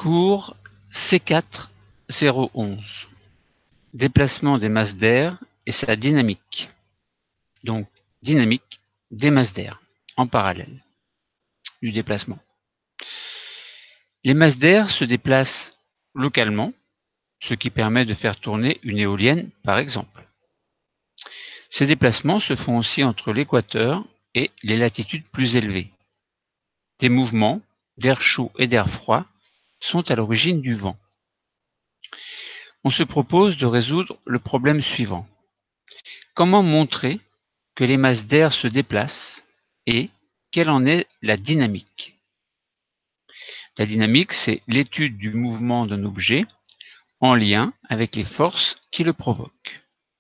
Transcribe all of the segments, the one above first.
Cours C4-011. Déplacement des masses d'air et sa dynamique. Donc, dynamique des masses d'air en parallèle du déplacement. Les masses d'air se déplacent localement, ce qui permet de faire tourner une éolienne, par exemple. Ces déplacements se font aussi entre l'équateur et les latitudes plus élevées. Des mouvements d'air chaud et d'air froid sont à l'origine du vent. On se propose de résoudre le problème suivant. Comment montrer que les masses d'air se déplacent et quelle en est la dynamique? La dynamique, c'est l'étude du mouvement d'un objet en lien avec les forces qui le provoquent.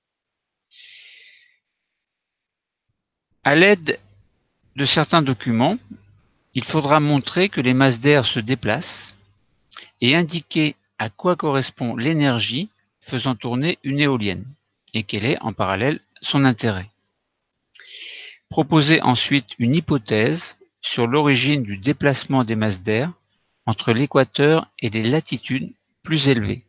À l'aide de certains documents, il faudra montrer que les masses d'air se déplacent et indiquer à quoi correspond l'énergie faisant tourner une éolienne et quel est en parallèle son intérêt. Proposer ensuite une hypothèse sur l'origine du déplacement des masses d'air entre l'équateur et les latitudes plus élevées.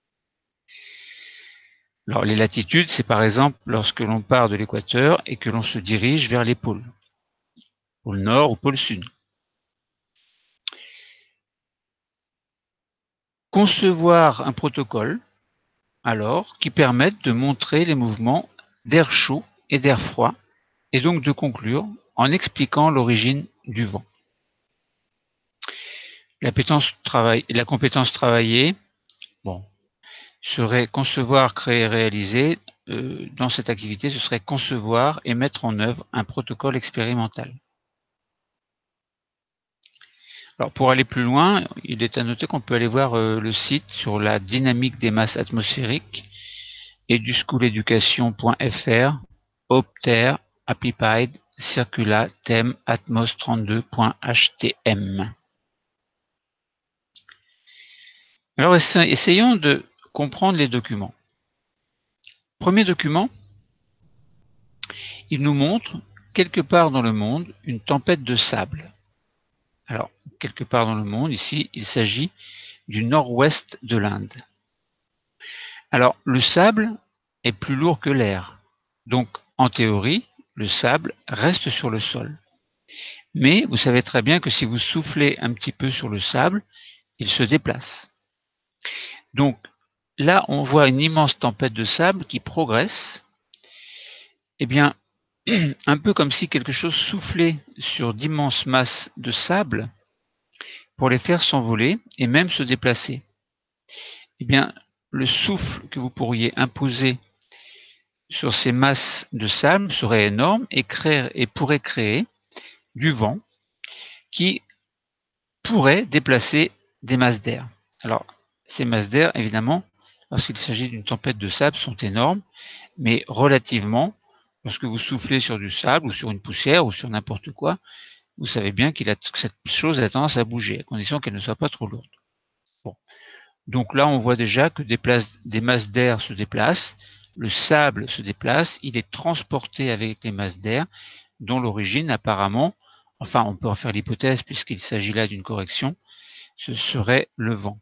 Alors, les latitudes, c'est par exemple lorsque l'on part de l'équateur et que l'on se dirige vers les pôles, pôle nord ou pôle sud. Concevoir un protocole, alors, qui permette de montrer les mouvements d'air chaud et d'air froid, et donc de conclure en expliquant l'origine du vent. La compétence travaillée, serait concevoir, créer, réaliser. Dans cette activité, ce serait concevoir et mettre en œuvre un protocole expérimental. Alors, pour aller plus loin, il est à noter qu'on peut aller voir le site sur la dynamique des masses atmosphériques eduschool-education.fr Opter Applied Circula Thème Atmos 32.htm. Alors, essayons de comprendre les documents. Premier document, il nous montre quelque part dans le monde une tempête de sable. Alors, quelque part dans le monde, ici, il s'agit du nord-ouest de l'Inde. Alors, le sable est plus lourd que l'air. Donc, en théorie, le sable reste sur le sol. Mais vous savez très bien que si vous soufflez un petit peu sur le sable, il se déplace. Donc, là, on voit une immense tempête de sable qui progresse. Eh bien, un peu comme si quelque chose soufflait sur d'immenses masses de sable pour les faire s'envoler et même se déplacer. Eh bien, le souffle que vous pourriez imposer sur ces masses de sable serait énorme et pourrait créer du vent qui pourrait déplacer des masses d'air. Alors, ces masses d'air, évidemment, lorsqu'il s'agit d'une tempête de sable, sont énormes, mais relativement, lorsque vous soufflez sur du sable ou sur une poussière ou sur n'importe quoi, vous savez bien que cette chose a tendance à bouger, à condition qu'elle ne soit pas trop lourde. Bon. Donc là, on voit déjà que des masses d'air se déplacent, le sable se déplace, il est transporté avec les masses d'air, dont l'origine apparemment, enfin on peut en faire l'hypothèse puisqu'il s'agit là d'une correction, ce serait le vent.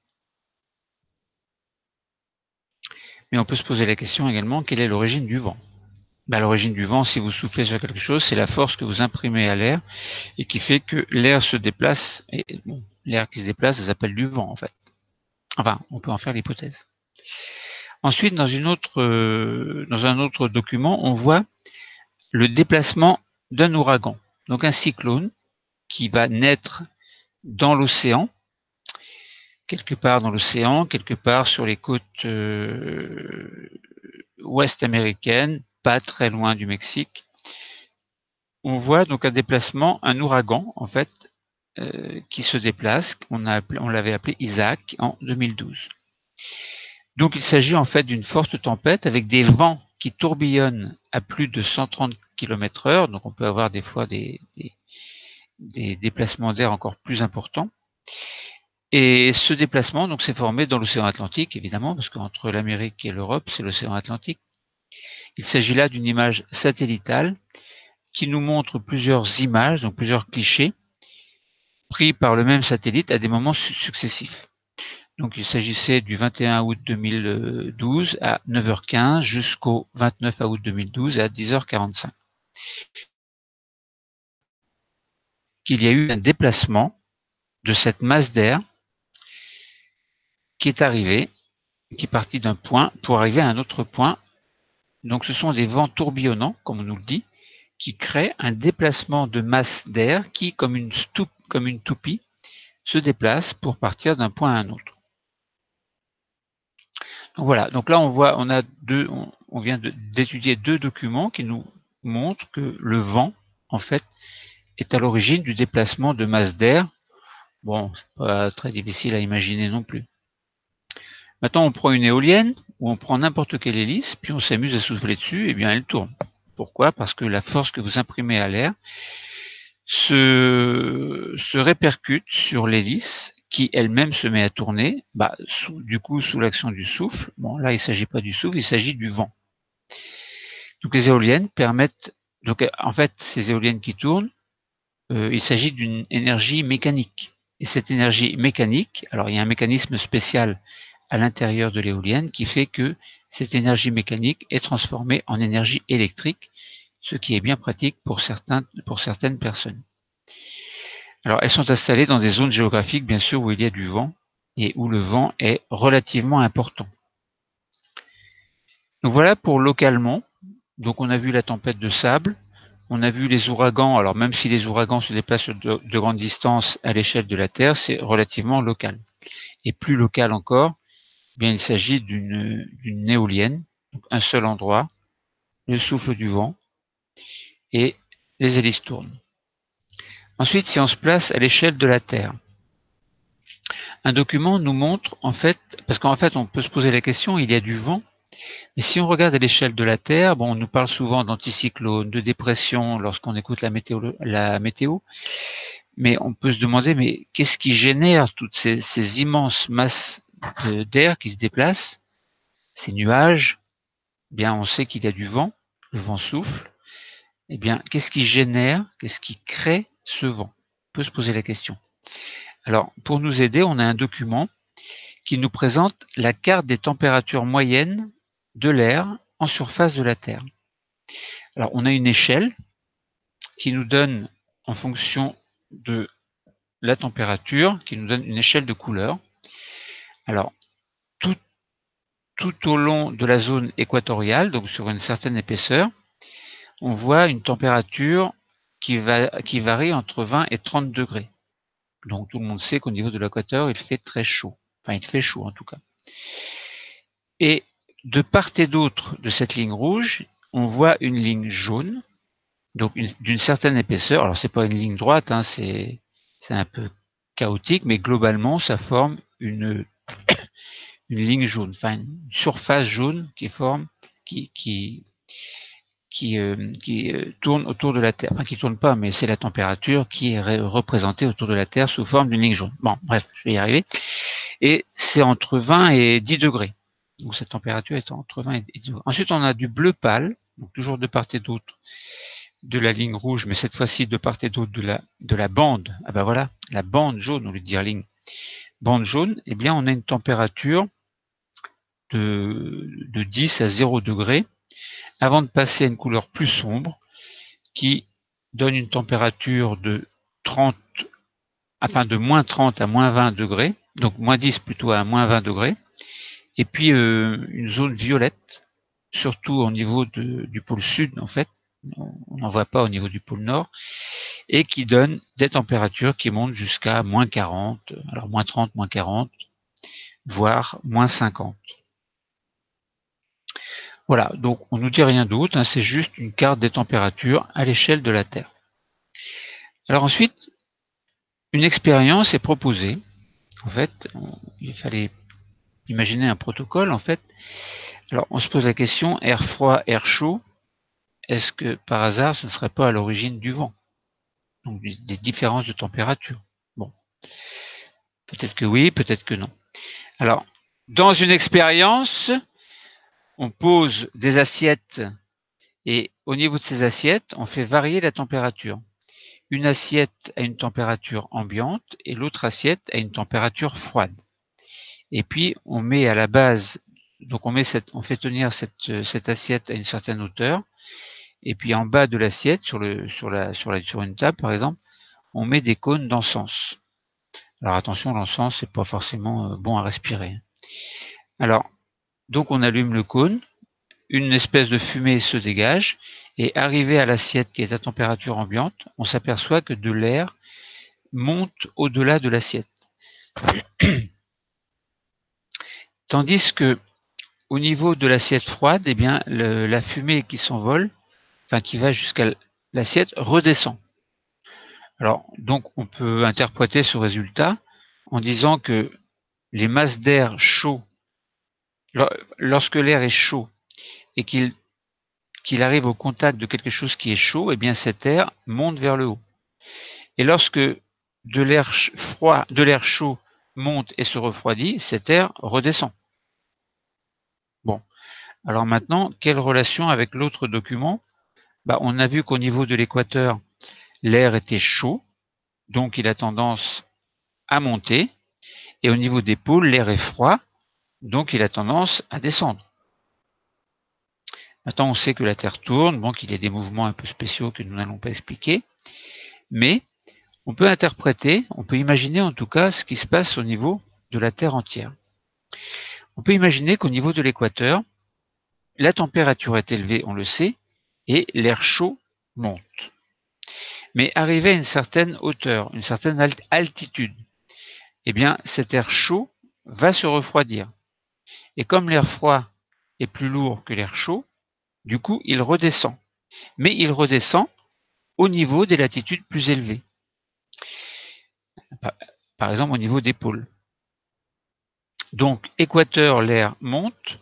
Mais on peut se poser la question également, quelle est l'origine du vent? L'origine du vent, si vous soufflez sur quelque chose, c'est la force que vous imprimez à l'air et qui fait que l'air se déplace. Et bon, l'air qui se déplace, ça s'appelle du vent en fait. Enfin, on peut en faire l'hypothèse. Ensuite, dans un autre document, on voit le déplacement d'un ouragan. Donc un cyclone qui va naître dans l'océan, quelque part dans l'océan, quelque part sur les côtes ouest américaines, pas très loin du Mexique. On voit donc un ouragan en fait, qui se déplace. On l'avait appelé Isaac en 2012. Donc il s'agit en fait d'une forte tempête avec des vents qui tourbillonnent à plus de 130 km/h. Donc on peut avoir des fois des déplacements d'air encore plus importants. Et ce déplacement donc s'est formé dans l'océan Atlantique, évidemment, parce qu'entre l'Amérique et l'Europe, c'est l'océan Atlantique. Il s'agit là d'une image satellitale qui nous montre plusieurs images, donc plusieurs clichés, pris par le même satellite à des moments successifs. Donc il s'agissait du 21 août 2012 à 9h15 jusqu'au 29 août 2012 à 10h45. Qu'il y a eu un déplacement de cette masse d'air qui est arrivée, qui est partie d'un point pour arriver à un autre point. Donc ce sont des vents tourbillonnants, comme on nous le dit, qui créent un déplacement de masse d'air qui, comme une toupie, se déplace pour partir d'un point à un autre. Donc voilà, donc là on vient d'étudier deux documents qui nous montrent que le vent, en fait, est à l'origine du déplacement de masse d'air. Bon, c'est pas très difficile à imaginer non plus. Maintenant, on prend une éolienne ou on prend n'importe quelle hélice, puis on s'amuse à souffler dessus, et bien elle tourne. Pourquoi? Parce que la force que vous imprimez à l'air se répercute sur l'hélice qui elle-même se met à tourner, du coup sous l'action du souffle. Bon, là il ne s'agit pas du souffle, il s'agit du vent. Donc les éoliennes permettent, donc en fait ces éoliennes qui tournent, il s'agit d'une énergie mécanique. Et cette énergie mécanique, alors il y a un mécanisme spécial à l'intérieur de l'éolienne qui fait que cette énergie mécanique est transformée en énergie électrique, ce qui est bien pratique pour certaines personnes. Alors elles sont installées dans des zones géographiques bien sûr où il y a du vent et où le vent est relativement important. Donc voilà pour localement. Donc on a vu la tempête de sable, on a vu les ouragans. Alors même si les ouragans se déplacent de grandes distances à l'échelle de la Terre, c'est relativement local. Et plus local encore, eh bien il s'agit d'une éolienne, donc un seul endroit, le souffle du vent et les hélices tournent. Ensuite, si on se place à l'échelle de la Terre, un document nous montre en fait, parce qu'en fait on peut se poser la question, il y a du vent, mais si on regarde à l'échelle de la Terre, bon, on nous parle souvent d'anticyclone, de dépression lorsqu'on écoute la météo, mais on peut se demander, mais qu'est-ce qui génère toutes ces immenses masses d'air qui se déplacent, ces nuages? Eh bien, on sait qu'il y a du vent, le vent souffle. Eh bien, qu'est-ce qui génère, qu'est-ce qui crée ce vent? On peut se poser la question. Alors, pour nous aider, on a un document qui nous présente la carte des températures moyennes de l'air en surface de la Terre. Alors, on a une échelle qui nous donne, en fonction de la température, qui nous donne une échelle de couleurs. Alors, tout au long de la zone équatoriale, donc sur une certaine épaisseur, on voit une température qui varie entre 20 et 30 degrés. Donc tout le monde sait qu'au niveau de l'équateur, il fait très chaud. Enfin, il fait chaud en tout cas. Et de part et d'autre de cette ligne rouge, on voit une ligne jaune, donc d'une certaine épaisseur. Alors c'est pas une ligne droite, hein, c'est un peu chaotique, mais globalement ça forme une ligne jaune, enfin une surface jaune qui tourne autour de la Terre. Enfin, qui tourne pas, mais c'est la température qui est représentée autour de la Terre sous forme d'une ligne jaune. Bon, bref, je vais y arriver. Et c'est entre 20 et 10 degrés. Donc cette température est entre 20 et 10 degrés. Ensuite, on a du bleu pâle, donc toujours de part et d'autre de la ligne rouge, mais cette fois-ci de part et d'autre de la bande. Ah ben voilà, la bande jaune, au lieu de dire ligne. Bande jaune, eh bien, on a une température de 10 à 0 degrés, avant de passer à une couleur plus sombre qui donne une température de moins 30 à moins 20 degrés, donc moins 10 plutôt à moins 20 degrés, et puis une zone violette, surtout au niveau du pôle sud en fait, on n'en voit pas au niveau du pôle nord, et qui donne des températures qui montent jusqu'à moins 40, alors moins 30, moins 40, voire moins 50. Voilà, donc on nous dit rien d'autre, hein, c'est juste une carte des températures à l'échelle de la Terre. Alors ensuite, une expérience est proposée. En fait, il fallait imaginer un protocole. En fait, alors on se pose la question, air froid, air chaud, est-ce que par hasard ce ne serait pas à l'origine du vent? Donc des différences de température. Bon, peut-être que oui, peut-être que non. Alors, dans une expérience, on pose des assiettes et au niveau de ces assiettes, on fait varier la température. Une assiette a une température ambiante et l'autre assiette a une température froide. et puis on met à la base, donc on fait tenir cette assiette à une certaine hauteur, et puis en bas de l'assiette, sur une table par exemple, on met des cônes d'encens. Alors attention, l'encens c'est pas forcément bon à respirer. Alors donc on allume le cône, une espèce de fumée se dégage, et arrivé à l'assiette qui est à température ambiante, on s'aperçoit que de l'air monte au-delà de l'assiette. Tandis que au niveau de l'assiette froide, eh bien, la fumée qui s'envole, enfin qui va jusqu'à l'assiette, redescend. Alors, donc, on peut interpréter ce résultat en disant que les masses d'air chaud, lorsque l'air est chaud et qu'il arrive au contact de quelque chose qui est chaud, eh bien, cet air monte vers le haut. Et lorsque de l'air froid, de l'air chaud monte et se refroidit, cet air redescend. Bon. Alors maintenant, quelle relation avec l'autre document? On a vu qu'au niveau de l'équateur, l'air était chaud, donc il a tendance à monter, et au niveau des pôles, l'air est froid, donc il a tendance à descendre. Maintenant, on sait que la Terre tourne, bon, qu'il y a des mouvements un peu spéciaux que nous n'allons pas expliquer, mais on peut interpréter, on peut imaginer en tout cas ce qui se passe au niveau de la Terre entière. On peut imaginer qu'au niveau de l'équateur, la température est élevée, on le sait, et l'air chaud monte. Mais arrivé à une certaine hauteur, une certaine altitude, eh bien cet air chaud va se refroidir. Et comme l'air froid est plus lourd que l'air chaud, du coup il redescend. Mais il redescend au niveau des latitudes plus élevées. Par exemple au niveau des pôles. Donc équateur, l'air monte.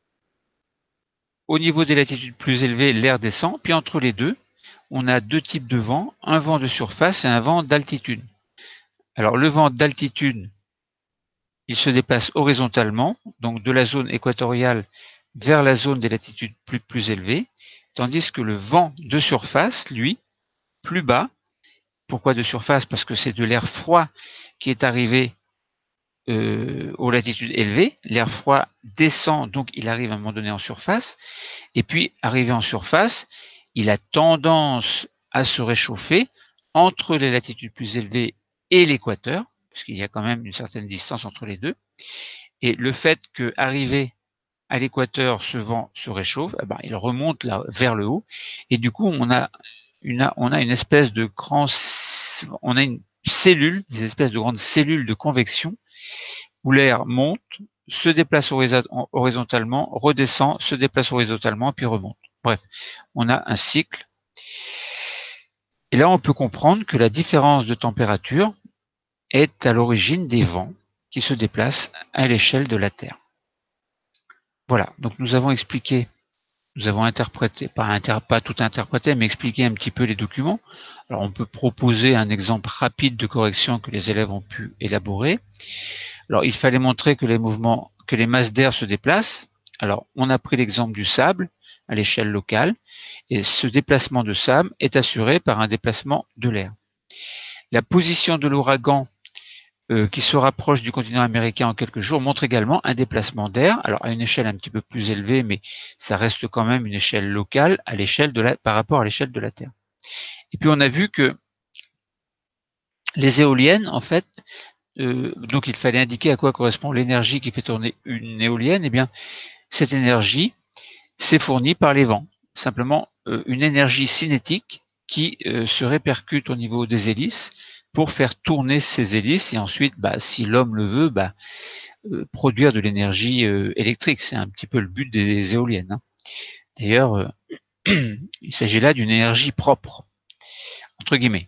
Au niveau des latitudes plus élevées, l'air descend. Puis entre les deux, on a deux types de vent, un vent de surface et un vent d'altitude. Alors le vent d'altitude, il se déplace horizontalement, donc de la zone équatoriale vers la zone des latitudes plus élevées, tandis que le vent de surface, lui, plus bas. Pourquoi de surface? Parce que c'est de l'air froid qui est arrivé aux latitudes élevées. L'air froid descend, donc il arrive à un moment donné en surface, et puis arrivé en surface, il a tendance à se réchauffer entre les latitudes plus élevées et l'équateur, puisqu'il y a quand même une certaine distance entre les deux. Et le fait qu'arrivé à l'équateur, ce vent se réchauffe, il remonte là vers le haut, et du coup on a une espèce de des espèces de grandes cellules de convection où l'air monte, se déplace horizontalement, redescend, se déplace horizontalement, puis remonte. Bref, on a un cycle. Et là, on peut comprendre que la différence de température est à l'origine des vents qui se déplacent à l'échelle de la Terre. Voilà, donc nous avons expliqué, nous avons interprété, pas tout interprété, mais expliqué un petit peu les documents. Alors on peut proposer un exemple rapide de correction que les élèves ont pu élaborer. Alors il fallait montrer que les masses d'air se déplacent. Alors on a pris l'exemple du sable à l'échelle locale, et ce déplacement de sable est assuré par un déplacement de l'air. La position de l'ouragan qui se rapproche du continent américain en quelques jours montre également un déplacement d'air, alors à une échelle un petit peu plus élevée, mais ça reste quand même une échelle locale par rapport à l'échelle de la Terre. Et puis on a vu que les éoliennes, en fait, donc il fallait indiquer à quoi correspond l'énergie qui fait tourner une éolienne. Eh bien, cette énergie, c'est fournie par les vents. Simplement une énergie cinétique qui se répercute au niveau des hélices pour faire tourner ces hélices et ensuite, si l'homme le veut, produire de l'énergie électrique. C'est un petit peu le but des éoliennes, hein. D'ailleurs, il s'agit là d'une énergie propre, entre guillemets.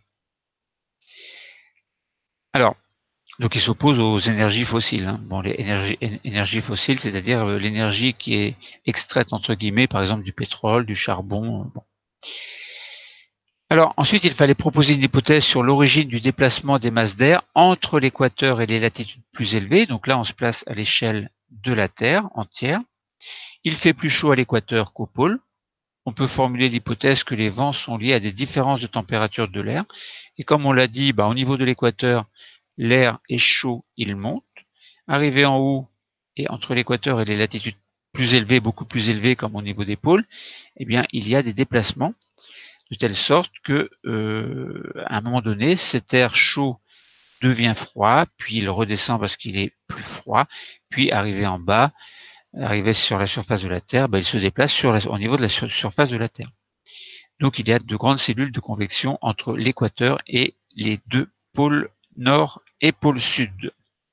Alors, donc il s'oppose aux énergies fossiles, hein. Bon, les énergies fossiles, c'est-à-dire l'énergie qui est extraite, entre guillemets, par exemple du pétrole, du charbon. Bon. Alors ensuite, il fallait proposer une hypothèse sur l'origine du déplacement des masses d'air entre l'équateur et les latitudes plus élevées. Donc là, on se place à l'échelle de la Terre entière. Il fait plus chaud à l'équateur qu'au pôle. On peut formuler l'hypothèse que les vents sont liés à des différences de température de l'air. Et comme on l'a dit, au niveau de l'équateur, l'air est chaud, il monte. Arrivé en haut, et entre l'équateur et les latitudes plus élevées, beaucoup plus élevées, comme au niveau des pôles, eh bien, il y a des déplacements, de telle sorte que, à un moment donné, cet air chaud devient froid, puis il redescend parce qu'il est plus froid, puis arrivé en bas, arrivé sur la surface de la Terre, il se déplace au niveau de la surface de la Terre. Donc il y a de grandes cellules de convection entre l'équateur et les deux pôles nord et pôle sud.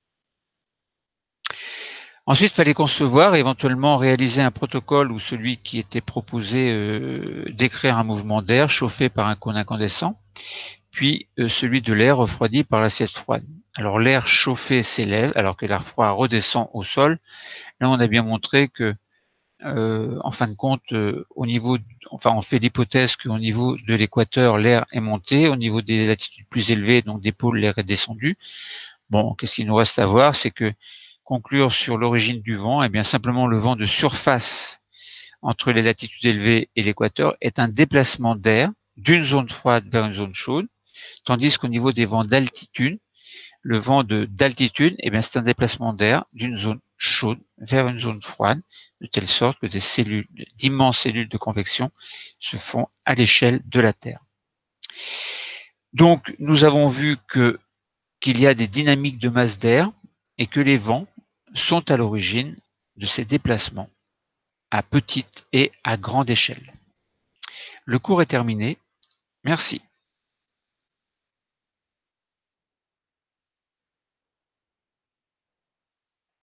Ensuite, il fallait concevoir, éventuellement réaliser un protocole où celui qui était proposé d'écrire un mouvement d'air chauffé par un cône incandescent, puis celui de l'air refroidi par l'assiette froide. Alors l'air chauffé s'élève alors que l'air froid redescend au sol. Là, on a bien montré que, en fin de compte, on fait l'hypothèse qu'au niveau de l'équateur, l'air est monté, au niveau des latitudes plus élevées, donc des pôles, l'air est descendu. Bon, qu'est-ce qu'il nous reste à voir, c'est que conclure sur l'origine du vent, eh bien simplement le vent de surface entre les latitudes élevées et l'équateur est un déplacement d'air d'une zone froide vers une zone chaude, tandis qu'au niveau des vents d'altitude, le vent d'altitude, eh bien c'est un déplacement d'air d'une zone chaude vers une zone froide, de telle sorte que d'immenses cellules de convection se font à l'échelle de la Terre. Donc nous avons vu qu'il y a des dynamiques de masse d'air et que les vents sont à l'origine de ces déplacements à petite et à grande échelle. Le cours est terminé. Merci.